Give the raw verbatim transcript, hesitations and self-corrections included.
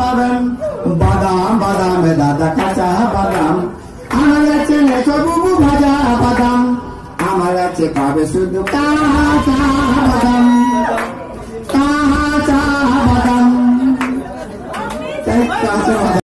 পাবেন বাদাম বাদাম দাদা কাঁচা বাদাম আমার কাছে নেশো বুবু ভাজা বাদাম আমার কাছে পাবে শুধু কাঁচা বাদাম কাঁচা বাদাম কাঁচা বাদাম